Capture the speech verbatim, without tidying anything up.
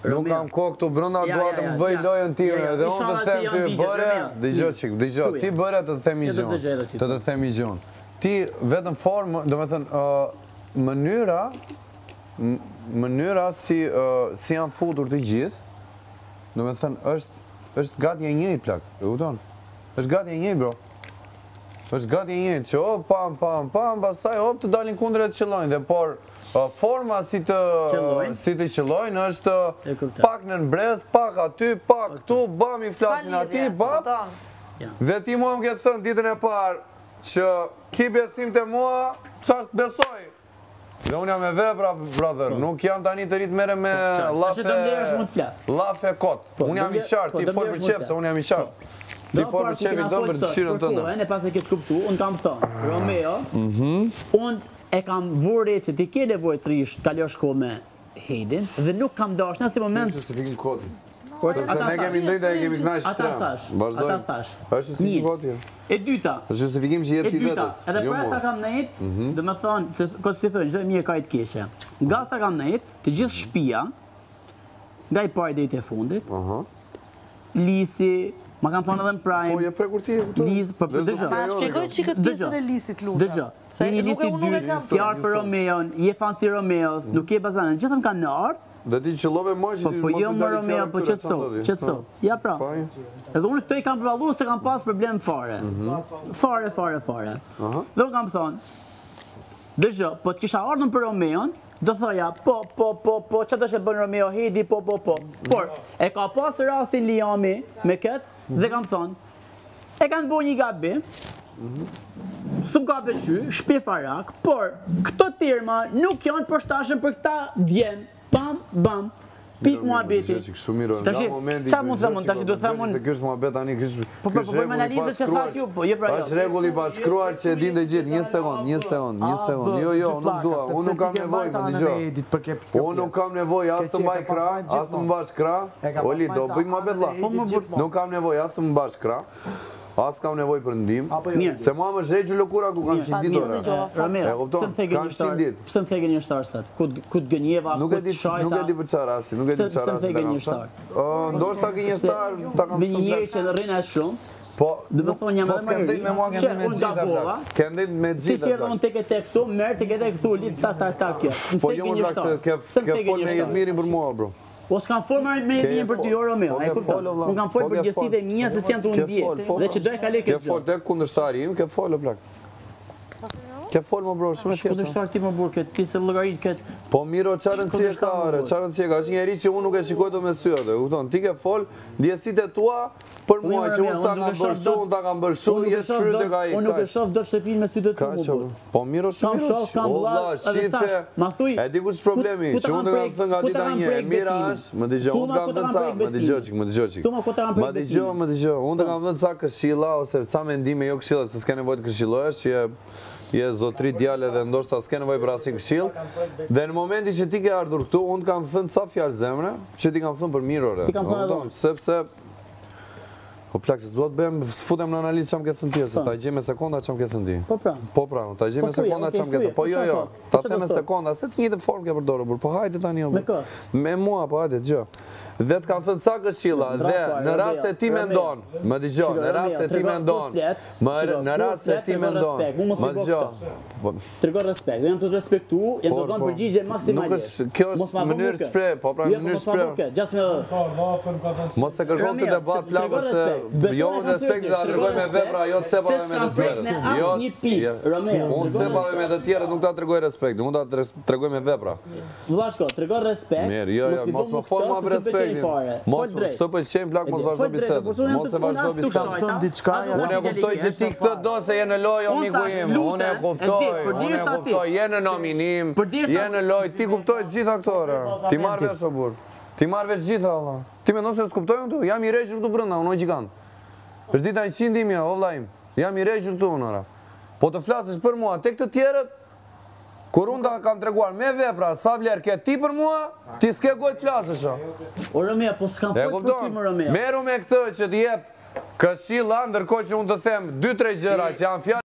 Nuk kam kohë këtu brenda, dua të më bëj lojën time dhe unë të them ty bëre, dëgjoj çik, dëgjoj, ti bëre të të them një gjë. Të të them një gjë. Ti vetëm formë, domethënë mënyra mënyra si si janë futur të gjithë, domethënë është është gati e njëjtë plak, e kupton? Është gati e njëjtë, bro. Është gati e njëjtë, që o pam pam pam, pastaj hop të dalin kundër të qellojnë, dhe por forma si të si të qellojnë është pak në brez, pak aty, pak këtu, bam i flasin aty, bam. Dhe ti mua më ke thënë ditën e parë që ki besim te mua, thash besoj. Dhe unë jam me vepra, brother, nuk jam tani të rritë mere me lafe lafe kot. Unë jam i qartë, ti folë për qefë se unë jam i qartë. Ti folë për qefë i tëmë për dëshirën tënde. E pas e këtë kuptu, unë kam thënë, Romeo, unë e kam vurë që ti ke nevojë të rish, kalosh kohë me Hedin, dhe nuk kam dash në asnjë moment. Ti justifikim kodin. Sepse ne kemi ndëjtë e kemi knaqë ata thash, ata thash. Është justifikim kodin. E dyta. Është justifikim që jep ti vetës. Edhe para sa kam nejt, do të thonë, se kot si thonë, çdo mirë ka të keqe. Nga sa kam nejt, të gjithë shtëpia, nga i parë deri te fundit. Ëh. Lisi ma kam thonë edhe në Prime. Po, je prekur ti, këtu. Lisë, për për dëgjë. Ma shpjegoj që këtë pjesën e Lisit lutem. Dëgjë. Se një Lisi dy, ke ardhë për Romeon, je fan si Romeos, nuk je bazanë, gjithëm kanë në ardhë. Dhe ti qëllove më që ti Po jo më Romeo, po qëtëso, qëtëso. Ja pra. Edhe unë këto i kam përvallu se kam pas problem fare. Fare, fare, fare. Dhe unë kam thonë, dëgjë, po të kisha ardhën për Romeon, do thoja, po, po, po, po, që të shë bën Romeo Hedi, po, po, po. Por, e ka pas rastin Liami me këtë, dhe kam thonë, e kanë bo një gabim, sub ka pëqy, shpi farak, por, këto terma nuk janë përshtashën për këta djenë, bam, bam, pik mua beti. Tashi, qa mund të mund, tashi do të thamun... Se kështë mua bet tani, kështë regulli bashkruar. është regulli bashkruar që e din dhe gjithë, një sekund, një sekund, një sekund. Jo, jo, nuk dua, unë nuk kam nevoj, më një gjo. Unë nuk kam nevoj, asë të mbaj kra, asë të mbash kra. Oli, do bëjmë mua bet la. Nuk kam nevoj, asë të mbash kra. As kam nevoj për ndim, se mua më zhejgjë lëkura ku kam qinë ditore. E kupton, kam qinë ditë. Pëse më thege një shtarë sëtë? Ku të gënjeva, ku të shajta? Nuk e di për qa rasi, nuk e di për qa rasi. Pëse më thege një shtarë? Ndoshtë ta gënjë shtarë, ta kam shumë. Me një njeri që dhe rrina e shumë, po, dhe më thonë jam edhe më rri, që unë gabova, këndit me si që edhe unë teke te këtu, merë teke te këtu, litë ta ta ta kjo. Po jo më brak se ke fol me jetë mirin për mua, bro. Po s'kam folë me jetë mirin për ty, Romeo, e kupton. Unë kam folë për gjësit e mija se s'janë të unë djetë, dhe që do e kale këtë gjë. Ke folë tek kundërshtari im, ke folë, plak. Ke folë, më bro, shumë e thjeshtë. Kundërshtar ti më burë këtë, ti se lëgarit këtë. Po miro, qa rëndësie ka, qa rëndësie ka, është njeri që unë nuk e shikoj të me syate, kupton, ti ke folë, ndjesit e tua, për mua që unë s'ta kam bërshu, unë ta kam bërshu, jetë shfryt e ka i, unë nuk e shof do të shtëpin me sytë të mu burë. Po miro, shumë miro, o la, shife, e di ku që problemi, që unë të kam thënë nga dita një, mira është, më digjo, unë të kam thënë ca, më digjo qik, më digjo qik, më digjo, më digjo, unë të kam thënë ca këshilla, ose ca mendime jo këshilla, se s'ke nevojt këshillohesh, që je zotri djale dhe ndoshta s'ke nevoj për asin këshill, dhe në momenti që ti ke ardhur këtu, unë të kam thënë ca fjalë zemre, që ti kam thënë për mirore, sepse po plak, se s'duat bëjmë, s'futem në analizë që më këtë thënë tje, se ta gjej me sekonda që më këtë thënë ti. Po pra. Po pra, ta gjej me sekonda që më këtë thënë. Po jo, jo, ta the me sekonda, se të njëtë formë ke përdorë, burë, po hajde tani jo. Me kë? Me mua, po hajde, gjë. Dhe të kam thënë ca këshilla, dhe në rast se ti me ndonë, më digjo, në rast se ti me ndonë, në rast se ti me ndonë, më digjo. Tregon respekt, janë të respektu, janë të kanë përgjigje maksimalisht. Kjo është mënyrë shpreh, po pra mënyrë shpreh. Mos e kërkon të debat plagë se jo në respekt ta tregoj me vepra, jo cepave me të tjerët. Jo, unë cepave me të tjerët nuk ta tregoj respekt, unë ta tregoj me vepra. Vllashko, tregon respekt. Mirë, jo, jo, mos më fol më për respekt. Mos s'to pëlqen plak, mos vazhdo bisedën. Mos e vazhdo bisedën. Unë e kuptoj që ti këtë do se je në lojë o miku im. Unë e kuptoj, unë e kuptoj, je në nominim, je në lojë, ti kuptoj gjitha këto. Ti marr vesh o burr. Ti marr vesh gjitha valla. Ti mendon se s'kuptoj unë këtu? Jam i rregjur këtu brenda, unë gjigant. Është dita njëqind imja, o vlla im. Jam i rregjur këtu unë ora. Po të flasësh për mua tek të tjerët, kur unë ta kam treguar me vepra, sa vlerë ke ti për mua, ti s'ke gojë të flasësh. O Romeo, po s'kam folë për ti më Romeo. Meru me këtë që t'jep këshilla, ndërkohë që unë të them dy tre gjëra që janë fjalë